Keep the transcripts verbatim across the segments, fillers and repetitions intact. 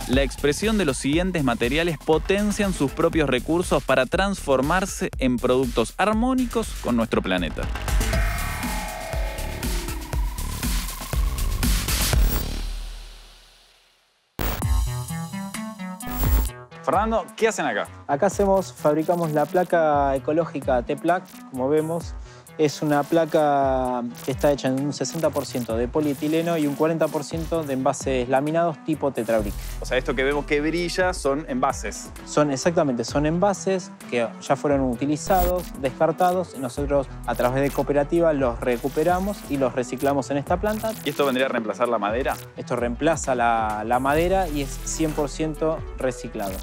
la expresión de los siguientes materiales potencian sus propios recursos para transformarse en productos armónicos con nuestro planeta. Fernando, ¿qué hacen acá? Acá hacemos, fabricamos la placa ecológica T-Plaque, como vemos. Es una placa que está hecha en un sesenta por ciento de polietileno y un cuarenta por ciento de envases laminados tipo Tetra Brick. O sea, esto que vemos que brilla son envases. Son exactamente, son envases que ya fueron utilizados, descartados, y nosotros a través de cooperativa los recuperamos y los reciclamos en esta planta. ¿Y esto vendría a reemplazar la madera? Esto reemplaza la, la madera y es cien por ciento reciclado.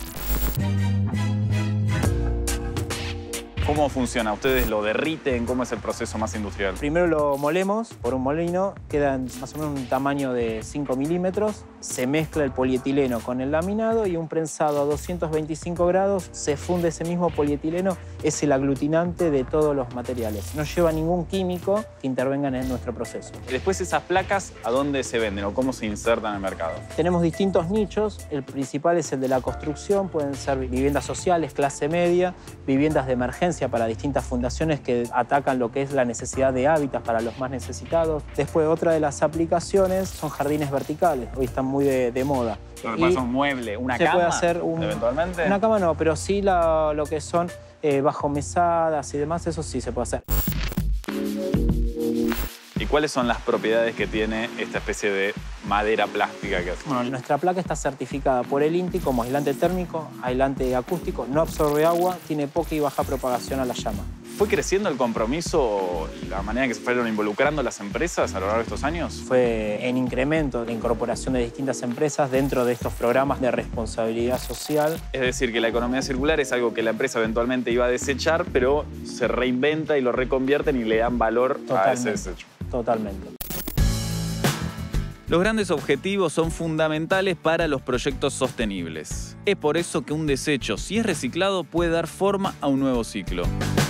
¿Cómo funciona? ¿Ustedes lo derriten? ¿Cómo es el proceso más industrial? Primero lo molemos por un molino, queda más o menos un tamaño de cinco milímetros. Se mezcla el polietileno con el laminado y un prensado a doscientos veinticinco grados se funde ese mismo polietileno. Es el aglutinante de todos los materiales. No lleva ningún químico que intervengan en nuestro proceso. Y después, esas placas, ¿a dónde se venden o cómo se insertan en el mercado? Tenemos distintos nichos. El principal es el de la construcción. Pueden ser viviendas sociales, clase media, viviendas de emergencia para distintas fundaciones que atacan lo que es la necesidad de hábitat para los más necesitados. Después, otra de las aplicaciones son jardines verticales. Hoy están muy de, de moda. Además, un mueble, una se cama, puede hacer un, eventualmente. Una cama no, pero sí la, lo que son eh, bajo mesadas y demás, eso sí se puede hacer. ¿Y cuáles son las propiedades que tiene esta especie de madera plástica que hace? Bueno, nuestra placa está certificada por el INTI como aislante térmico, aislante acústico, no absorbe agua, tiene poca y baja propagación a la llama. ¿Fue creciendo el compromiso, la manera en que se fueron involucrando las empresas a lo largo de estos años? Fue en incremento de incorporación de distintas empresas dentro de estos programas de responsabilidad social. Es decir, que la economía circular es algo que la empresa eventualmente iba a desechar, pero se reinventa y lo reconvierten y le dan valor Totalmente. a ese desecho. Totalmente. Los grandes objetivos son fundamentales para los proyectos sostenibles. Es por eso que un desecho, si es reciclado, puede dar forma a un nuevo ciclo.